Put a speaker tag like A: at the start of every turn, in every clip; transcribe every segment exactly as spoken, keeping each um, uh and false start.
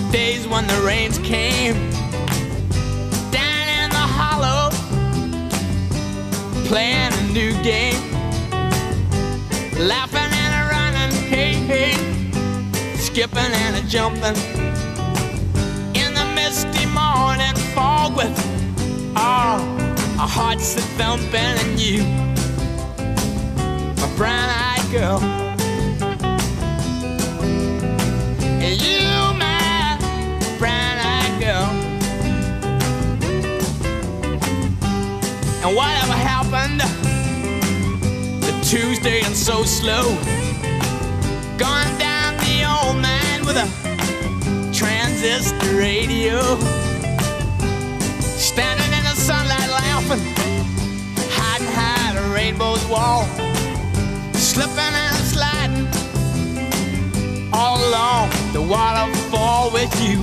A: days when the rains came down in the hollow, playing a new game, laughing and a running, hey, hey, skipping and a jumping in the misty morning fog with all our hearts a thumping, and you, my brown-eyed girl, and you, my brown-eyed girl. And whatever happened to Tuesday and so slow, gone down the old man with a transistor radio, standing in the sunlight laughing, hiding behind a rainbow's wall, slipping and sliding all along the waterfall with you,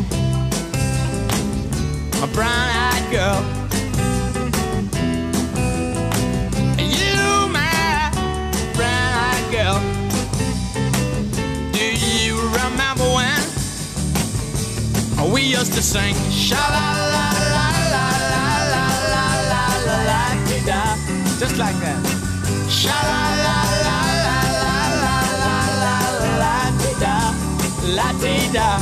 A: my brown-eyed girl. And you, my brown-eyed girl. Do you remember when we used to sing sha-la-la-la-la-la-la-la-la-la-la-la-la-la-la-la, just like that. Sha-la-la-la-la-la-la-la-la-la-la-la-la-la.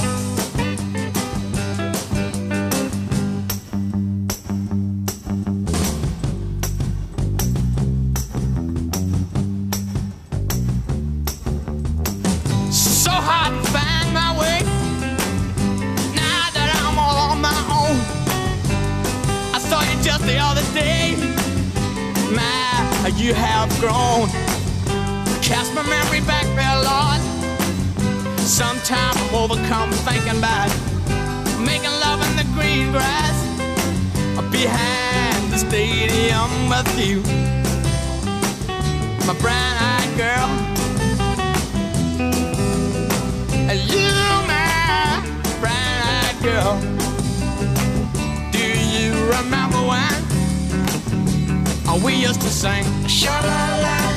A: So hard to find my way now that I'm all on my own. I saw you just the other day, my, you have grown. Cast my memory back there, Lord. Sometimes I'm overcome thinking about making love in the green grass behind the stadium with you, my brown-eyed girl. And you, my brown-eyed girl. Do you remember when we used to sing sha-la-la?